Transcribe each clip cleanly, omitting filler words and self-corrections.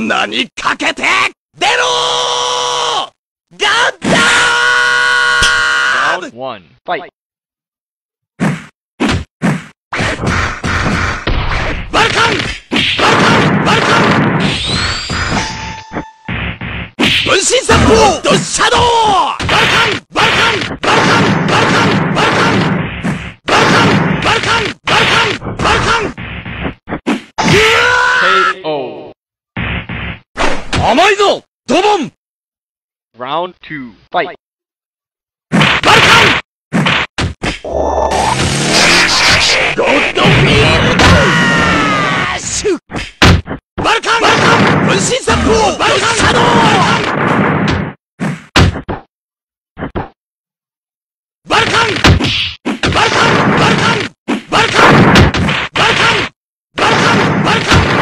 女にかけて出ろーガンダー Round 1. Fight. バルカンバルカン分身殺法ドシャドーバルカンバルカンバルカンバルカンバルカンバルカンバルカンバルカンバルカン KO. 甘いぞドボン Round 2. Fight. バルカンゴッドフィールドシュバルカンバルカン分身殺法バルカンシャドーバルカンバルカンバルカンバルカンバルカンバルカンバルカン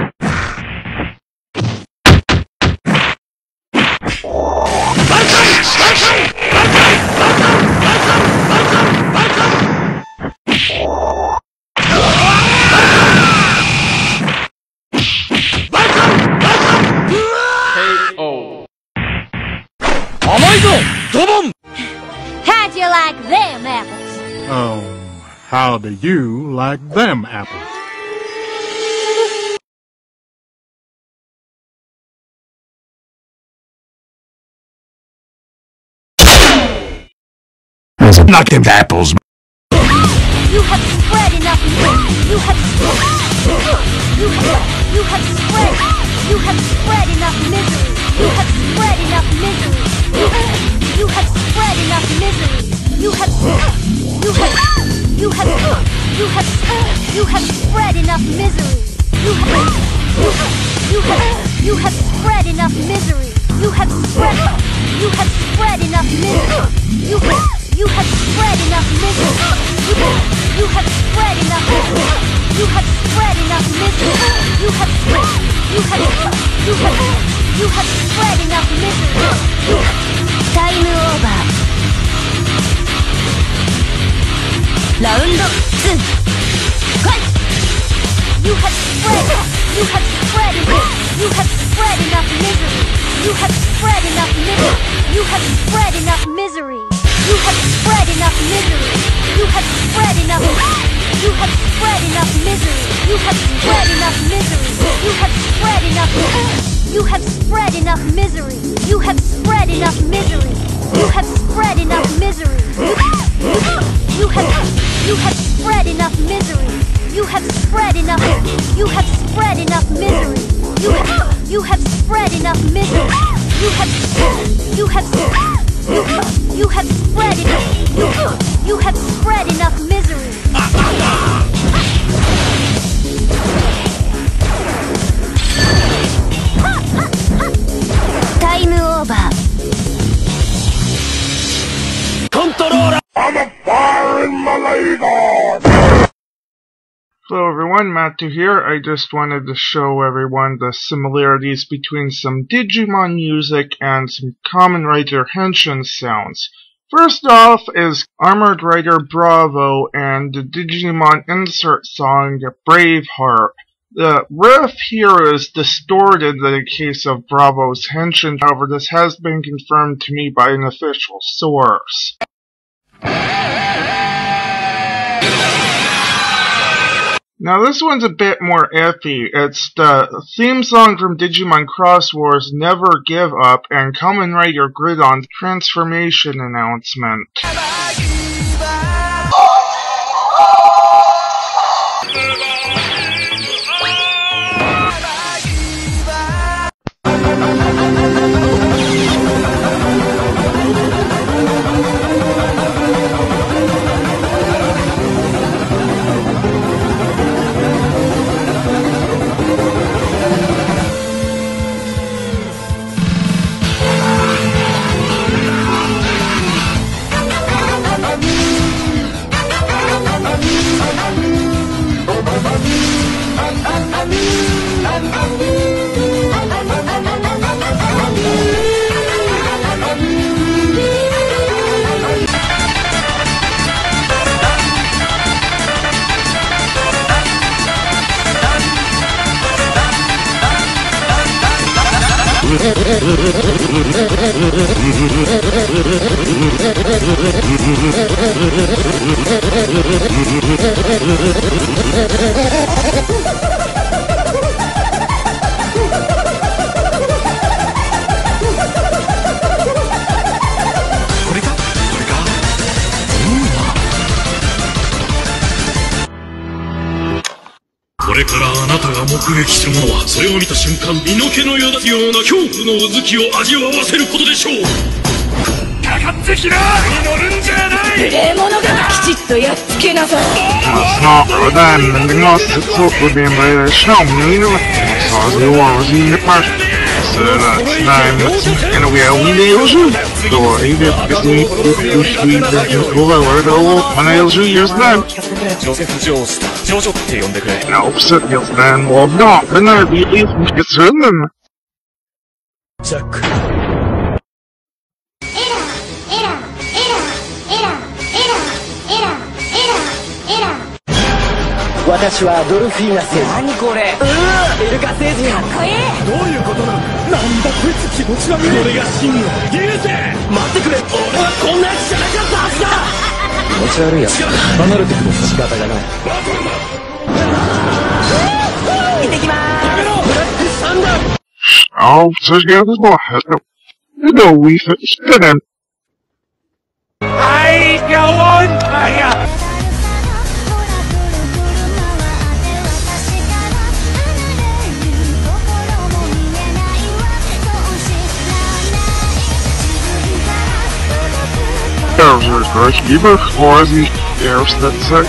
How'd you like them apples? Oh, how do you like them apples? Knock them apples. You have spread enough misery. You have spread enough misery. You have spread enough misery. You have spread enough misery. You have spread enough misery. You have spread enough misery. You have spread enough misery. You have spread enough misery. You have spread enough misery. You have spread enough misery. You have spread enough misery. Time over. Round 2. Fight. You have spread enough misery. You have spread enough misery. You have spread enough misery. You have spread enough misery. You have spread enough misery. You have spread enough misery. You have spread enough misery. You have spread enough misery. You have spread enough misery. You have spread enough misery. You have spread enough misery. You have spread enough misery. You have spread enough. You have spread enough misery. You have spread enough misery. You have spread enough. You have spread enough misery. Time over. Controller. I'm a fire in my leg. Hello everyone, Mattwo here. I just wanted to show everyone the similarities between some Digimon music and some Kamen Rider henshin sounds. First off is Armored Rider Bravo and the Digimon insert song Braveheart. The riff here is distorted in the case of Bravo's henshin, however this has been confirmed to me by an official source. Now this one's a bit more iffy. It's the theme song from Digimon Cross Wars Never Give Up and Kamen Rider Gridon's transformation announcement. これからあなたが目撃するものは、それを見た瞬間身の毛のよだつような恐怖のうずきを味わわせることでしょう。かかってきな、乗るんじゃない。無礼者がきちっとやっつけなさい。 Snart den, men det har sett så problem med Xiaomi nu. Så det var oss inne på. Så nej, musiken och jag vill också. Då är det precis vad var det då? Man är ju just där. Ja, uppsätt just den och bra. Den är ju mycket sönden. Jack. 私はドルフィーナ星人。何これ。エルカ星人。かっこいい。 どういうことなの。なんだこいつ、気持ち悪い。これが真の流星。待ってくれ、俺はこんなやつじゃなかったはずだ。 気持ち悪いやつ。離れてくれ。仕方がない。行ってきまーす。ブラックサンダー。 Ja, så ska jag förstå. Då vi förstår den. I go on fire. Lieber Vorsicht, erste Zeit.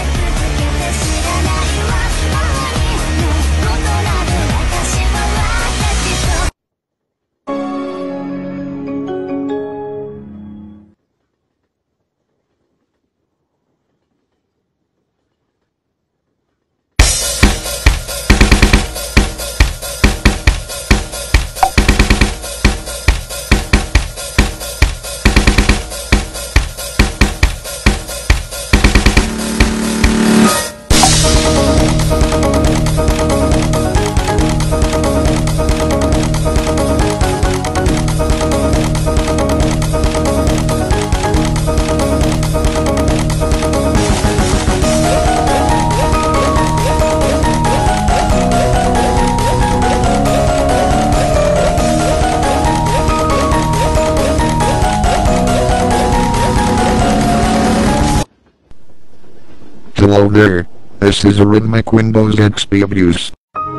Hello there. This is a rhythmic Windows XP abuse.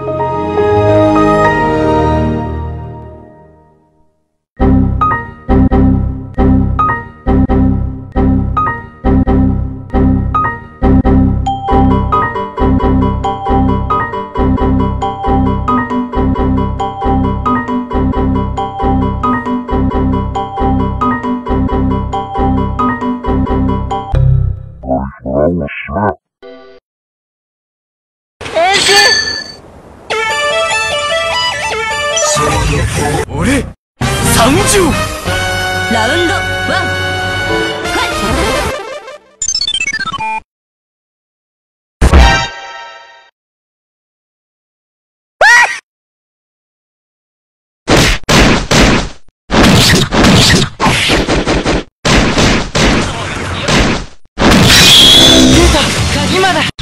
俺30 ラウンド1ファイ鍵まだ。